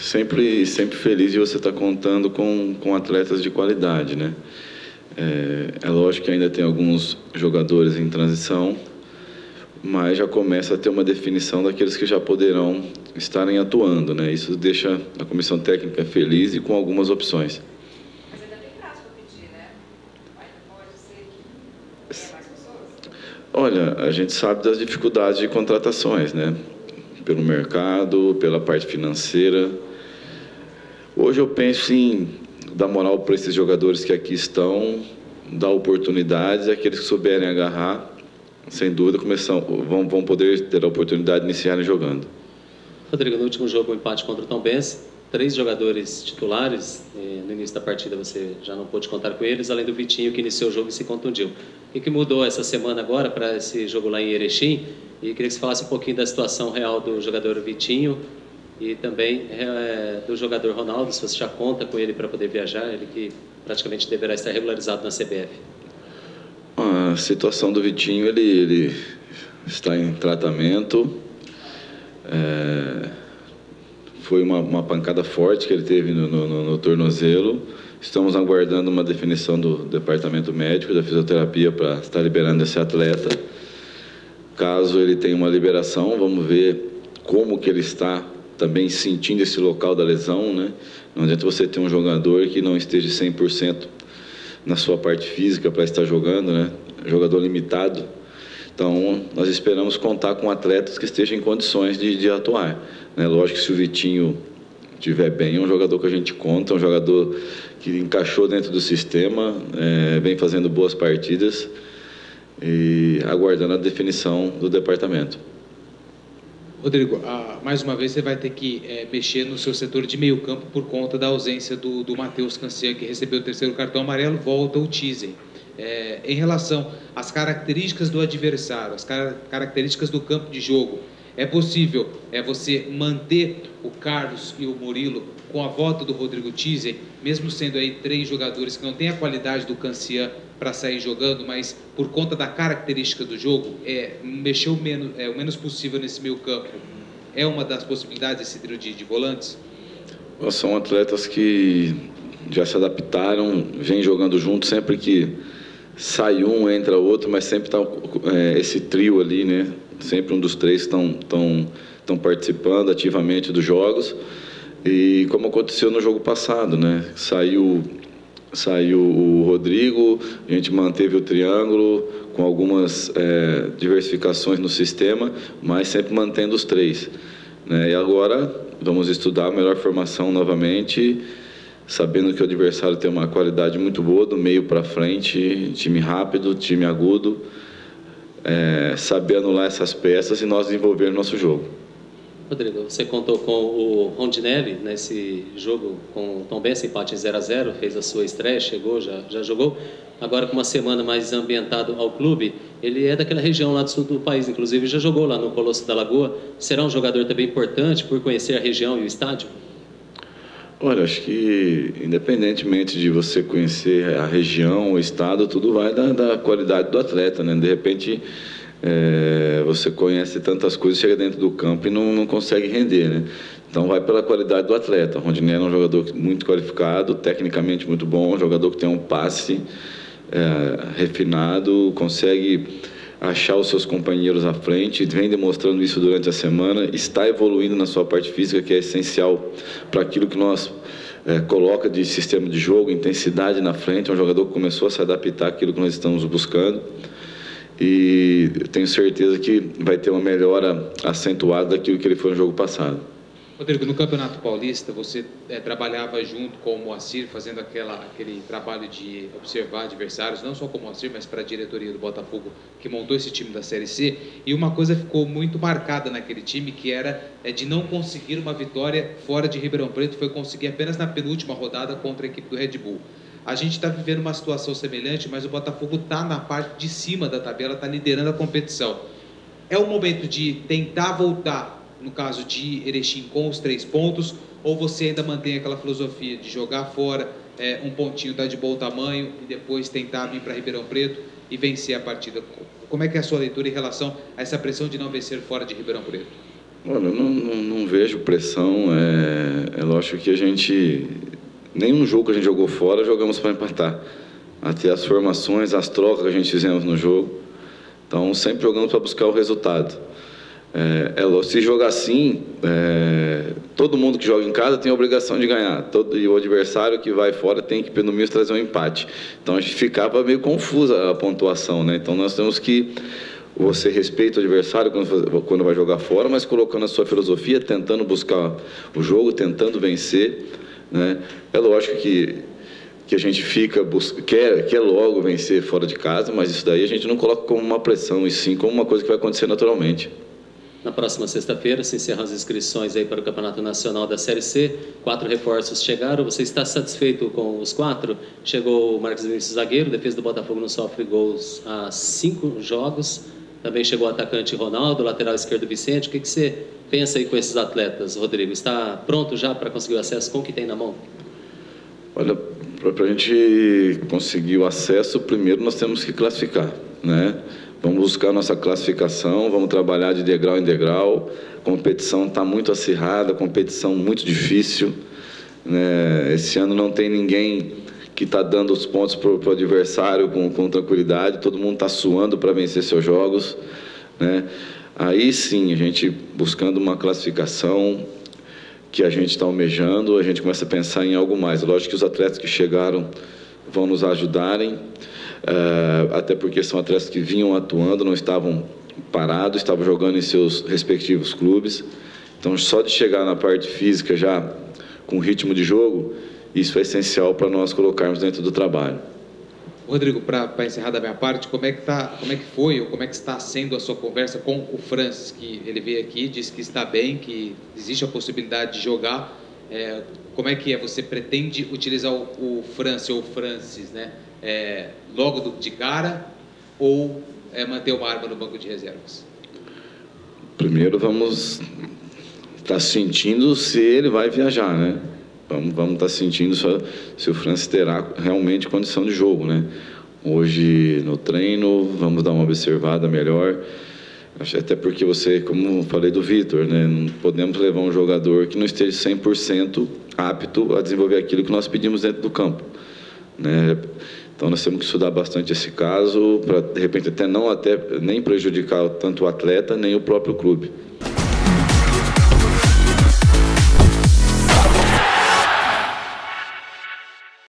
sempre feliz de você estar contando com atletas de qualidade, né? É lógico que ainda tem alguns jogadores em transição, mas já começa a ter uma definição daqueles que já poderão estarem atuando, né? Isso deixa a comissão técnica feliz e com algumas opções. Mas ainda tem prazo para pedir, né? Ainda pode ser que tenha mais pessoas? Olha, a gente sabe das dificuldades de contratações, né? Pelo mercado, pela parte financeira. Hoje eu penso em dar moral para esses jogadores que aqui estão, dar oportunidades, e aqueles que souberem agarrar, sem dúvida, vão poder ter a oportunidade de iniciarem jogando. Rodrigo, no último jogo, o empate contra o Tombense, 3 jogadores titulares. No início da partida você já não pôde contar com eles, além do Vitinho, que iniciou o jogo e se contundiu. O que mudou essa semana agora para esse jogo lá em Erechim? E queria que você falasse um pouquinho da situação real do jogador Vitinho e também do jogador Ronaldo, se você já conta com ele para poder viajar, ele que praticamente deverá estar regularizado na CBF. A situação do Vitinho, ele está em tratamento. Foi uma pancada forte que ele teve no tornozelo. Estamos aguardando uma definição do departamento médico da fisioterapia para estar liberando esse atleta. Caso ele tenha uma liberação, vamos ver como que ele está também sentindo esse local da lesão, né? Não adianta você ter um jogador que não esteja 100% na sua parte física para estar jogando, né? Jogador limitado. Então, nós esperamos contar com atletas que estejam em condições de atuar, né? Lógico que se o Vitinho estiver bem, é um jogador que a gente conta, é um jogador que encaixou dentro do sistema, vem fazendo boas partidas e aguardando a definição do departamento. Rodrigo, mais uma vez você vai ter que mexer no seu setor de meio campo por conta da ausência do Matheus Cancian, que recebeu o 3º cartão amarelo, volta o Tizen. Em relação às características do adversário, as características do campo de jogo, é possível você manter o Carlos e o Murilo com a volta do Rodrigo Tizen, mesmo sendo aí 3 jogadores que não têm a qualidade do Cancian para sair jogando, mas por conta da característica do jogo, mexer o menos possível nesse meio campo, é uma das possibilidades desse trio de volantes? São atletas que já se adaptaram, vêm jogando junto, sempre que sai um, entra outro, mas sempre está esse trio ali, né? Sempre um dos 3 estão participando ativamente dos jogos. E como aconteceu no jogo passado, né? Saiu o Rodrigo, a gente manteve o triângulo com algumas diversificações no sistema, mas sempre mantendo os 3, né? E agora vamos estudar a melhor formação novamente, sabendo que o adversário tem uma qualidade muito boa do meio para frente, time rápido, time agudo, saber anular essas peças e nós desenvolver o nosso jogo. Rodrigo, você contou com o Rondinelli nesse jogo com o Tombense, empate 0-0, fez a sua estreia, chegou, já jogou. Agora com uma semana mais ambientado ao clube, ele é daquela região lá do sul do país, inclusive já jogou lá no Colosso da Lagoa. Será um jogador também importante por conhecer a região e o estádio? Olha, acho que independentemente de você conhecer a região, o estado, tudo vai da qualidade do atleta, né? De repente você conhece tantas coisas, chega dentro do campo e não consegue render, né? Então vai pela qualidade do atleta. O Rondinelli é um jogador muito qualificado, tecnicamente muito bom, um jogador que tem um passe refinado, consegue achar os seus companheiros à frente, vem demonstrando isso durante a semana, está evoluindo na sua parte física, que é essencial para aquilo que nós coloca de sistema de jogo, intensidade na frente. É um jogador que começou a se adaptar àquilo que nós estamos buscando. E tenho certeza que vai ter uma melhora acentuada daquilo que ele foi no jogo passado. Rodrigo, no Campeonato Paulista, você trabalhava junto com o Moacir, fazendo aquele trabalho de observar adversários, não só com o Moacir, mas para a diretoria do Botafogo, que montou esse time da Série C. E uma coisa ficou muito marcada naquele time, que era de não conseguir uma vitória fora de Ribeirão Preto, foi conseguir apenas na penúltima rodada contra a equipe do Red Bull. A gente está vivendo uma situação semelhante, mas o Botafogo está na parte de cima da tabela, está liderando a competição. É o momento de tentar voltar, no caso de Erechim, com os 3 pontos, ou você ainda mantém aquela filosofia de jogar fora, um pontinho está de bom tamanho, e depois tentar vir para Ribeirão Preto e vencer a partida? Como é que é a sua leitura em relação a essa pressão de não vencer fora de Ribeirão Preto? Olha, eu não vejo pressão. É lógico que a gente... Nenhum jogo que a gente jogou fora, jogamos para empatar. Até as formações, as trocas que a gente fizemos no jogo. Então, sempre jogamos para buscar o resultado. Se jogar assim, todo mundo que joga em casa tem a obrigação de ganhar. E o adversário que vai fora tem que, pelo menos, trazer um empate. Então, a gente ficava meio confusa a pontuação, né? Então, nós temos que... Você respeita o adversário quando vai jogar fora, mas colocando a sua filosofia, tentando buscar o jogo, tentando vencer, né? É lógico que a gente quer logo vencer fora de casa, mas isso daí a gente não coloca como uma pressão, e sim como uma coisa que vai acontecer naturalmente. Na próxima sexta-feira se encerram as inscrições aí para o Campeonato Nacional da Série C. 4 reforços chegaram. Você está satisfeito com os 4? Chegou o Marcos Vinícius, zagueiro. Defesa do Botafogo não sofre gols há 5 jogos. Também chegou o atacante Ronaldo, lateral esquerdo Vicente. O que você pensa aí com esses atletas, Rodrigo? Está pronto já para conseguir o acesso com o que tem na mão? Olha, para a gente conseguir o acesso, primeiro nós temos que classificar, né? Vamos buscar a nossa classificação, vamos trabalhar de degrau em degrau. A competição está muito acirrada, competição muito difícil, né? Esse ano não tem ninguém que está dando os pontos para o adversário com tranquilidade, todo mundo está suando para vencer seus jogos, né? Aí sim, a gente buscando uma classificação que a gente está almejando, a gente começa a pensar em algo mais. Lógico que os atletas que chegaram vão nos ajudarem, até porque são atletas que vinham atuando, não estavam parados, estavam jogando em seus respectivos clubes. Então, só de chegar na parte física já com ritmo de jogo, isso é essencial para nós colocarmos dentro do trabalho. Rodrigo, para encerrar da minha parte, como é que foi ou como é que está sendo a sua conversa com o Francis, que ele veio aqui, disse que está bem, que existe a possibilidade de jogar. Como é que você pretende utilizar o Francis ou o Francis, né? Logo de cara, ou manter uma arma no banco de reservas? Primeiro vamos estar sentindo se ele vai viajar, né? Vamos estar sentindo se o Francis terá realmente condição de jogo, né? Hoje no treino, vamos dar uma observada melhor. Até porque como falei do Vitor, né? Não podemos levar um jogador que não esteja 100% apto a desenvolver aquilo que nós pedimos dentro do campo, né? Então nós temos que estudar bastante esse caso para, de repente, nem prejudicar tanto o atleta, nem o próprio clube.